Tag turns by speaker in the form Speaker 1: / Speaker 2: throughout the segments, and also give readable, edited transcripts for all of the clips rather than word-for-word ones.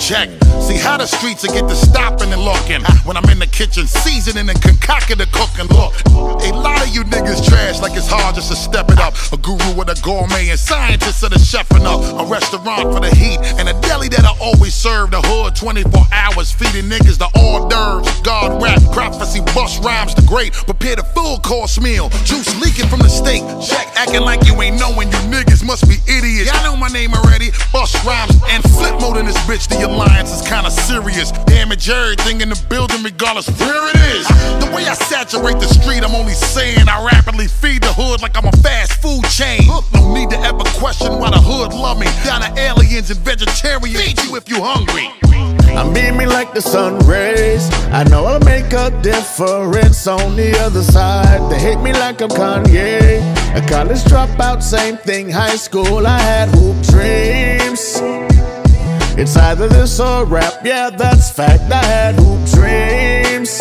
Speaker 1: Check. See how the streets will get to stopping and looking when I'm in the kitchen seasoning and concocting the cooking. Look, a lot of you niggas trash like it's hard just to step it up. A guru with a gourmet and scientist of the chefing up. A restaurant for the heat and a deli that I always serve. The hood 24 hours feeding niggas the hors d'oeuvres. God rap, prophecy, bust rhymes the great. Prepare the full course meal. Juice leaking from the steak. Check, acting like you ain't knowing. You niggas must be idiots. Y'all know my name already. Bust rhymes and flip mode in this bitch. The alliance is kinda serious. Damage everything in the building regardless where it is. The way I saturate the street, I'm only saying I rapidly feed the hood like I'm a fast food chain. No need to ever question why the hood love me. Down to aliens and vegetarians. Feed you if you hungry.
Speaker 2: I'm beaming like the sun rays. I know I'll make a difference on the other side. They hate me like I'm Kanye. A college dropout, same thing, high school, I had hoop dreams. It's either this or rap, yeah, that's fact, I had hoop dreams.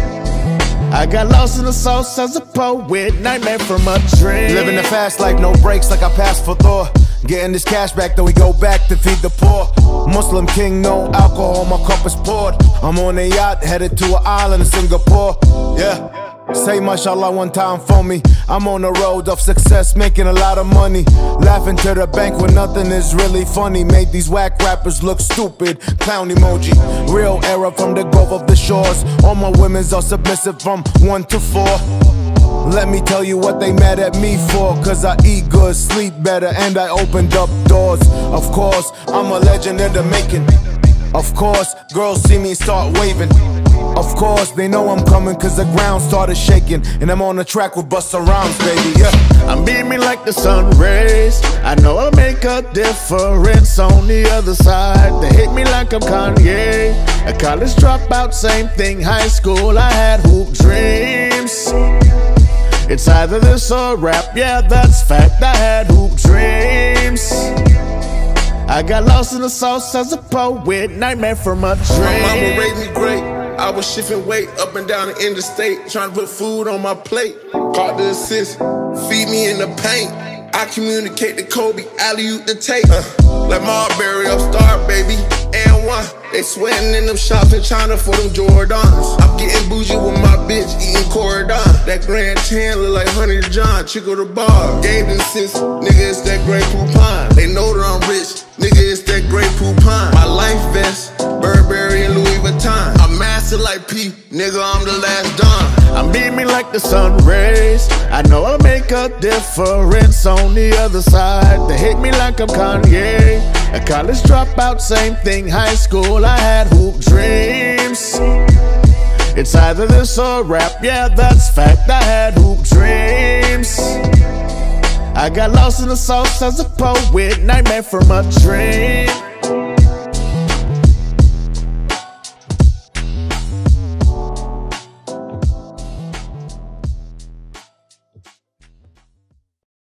Speaker 2: I got lost in the sauce as a poet, nightmare from a dream.
Speaker 3: Living the fast life, no breaks like I passed for Thor. Getting this cash back, then we go back to feed the poor. Muslim king, no alcohol, my cup is poured. I'm on a yacht, headed to an island in Singapore. Yeah, say mashallah one time for me. I'm on the road of success, making a lot of money. Laughing to the bank when nothing is really funny. Made these whack rappers look stupid, clown emoji. Real era from the Gulf of the Shores. All my women's are submissive from 1 to 4. Let me tell you what they mad at me for. Cause I eat good, sleep better, and I opened up doors. Of course, I'm a legend in the making. Of course, girls see me start waving. Of course, they know I'm coming cause the ground started shaking. And I'm on the track with Busta Rhymes, baby, yeah.
Speaker 2: I'm beaming like the sun rays. I know I'll make a difference on the other side. They hate me like I'm Kanye. A college dropout, same thing, high school, I had hoop dreams. It's either this or rap, yeah, that's fact, I had hoop dreams. I got lost in the sauce as a poet, nightmare from a dream.
Speaker 4: My mama raised me great. I was shifting weight up and down the interstate, trying to put food on my plate. Caught the assist, feed me in the paint. I communicate to Kobe, alley-oop the tape. Like Marbury upstart, baby, and one. They sweating in them shops in China for them Jordans. I'm getting bougie with my bitch, eating Corridon. That Grand Tan look like Honey John, Chico the bar. Gave the sis, nigga, it's that Grey Poupon. They know that I'm rich, nigga, it's that Grey Poupon. My life vest, Burberry and Louis Vuitton. I'm master like P, nigga, I'm the last Don.
Speaker 2: I'm beaming like the sun rays. I know I'll make a difference on the other side. They hate me like I'm Kanye. A college dropout, same thing, high school, I had hoop dreams. It's either this or rap, yeah, that's fact, I had hoop dreams. I got lost in the sauce as a poet, nightmare from a dream.